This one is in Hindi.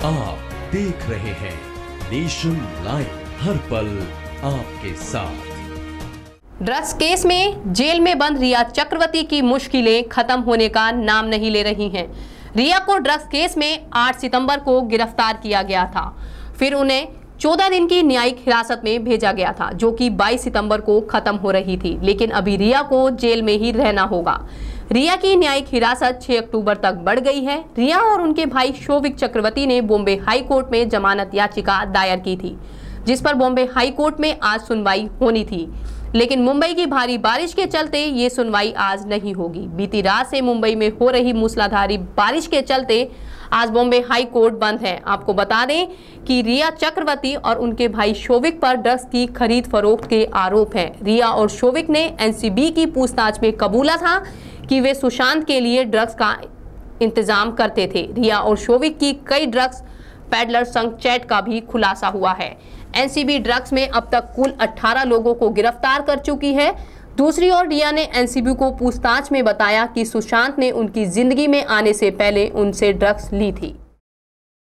आप देख रहे हैं नेशन लाइव, हर पल आपके साथ। ड्रग्स केस में जेल में बंद रिया चक्रवर्ती की मुश्किलें खत्म होने का नाम नहीं ले रही हैं। रिया को ड्रग्स केस में 8 सितंबर को गिरफ्तार किया गया था, फिर उन्हें 14 दिन की न्यायिक हिरासत में भेजा गया था, जो कि 22 सितंबर को खत्म हो रही थी। लेकिन अभी रिया को जेल में ही रहना होगा। रिया की न्यायिक हिरासत 6 अक्टूबर तक बढ़ गई है। रिया और उनके भाई शोविक चक्रवर्ती ने बॉम्बे हाई कोर्ट में जमानत याचिका दायर की थी, जिस पर बॉम्बे हाई कोर्ट में आज सुनवाई होनी थी। लेकिन मुंबई की भारी बारिश के चलते ये सुनवाई आज नहीं होगी। बीती रात से मुंबई में हो रही मूसलाधारी बारिश के चलते आज बॉम्बे हाई कोर्ट बंद है। आपको बता दें कि रिया चक्रवर्ती और उनके भाई शोविक पर ड्रग्स की खरीद फरोख्त के आरोप हैं। रिया और शोविक ने एनसीबी की पूछताछ में कबूला था कि वे सुशांत के लिए ड्रग्स का इंतजाम करते थे। रिया और शोविक की कई ड्रग्स पैडलर संग चैट का भी खुलासा हुआ है। एनसीबी ड्रग्स में अब तक कुल 18 लोगों को गिरफ्तार कर चुकी है। दूसरी ओर रिया ने एनसीबी को पूछताछ में बताया कि सुशांत ने उनकी जिंदगी में आने से पहले उनसे ड्रग्स ली थी।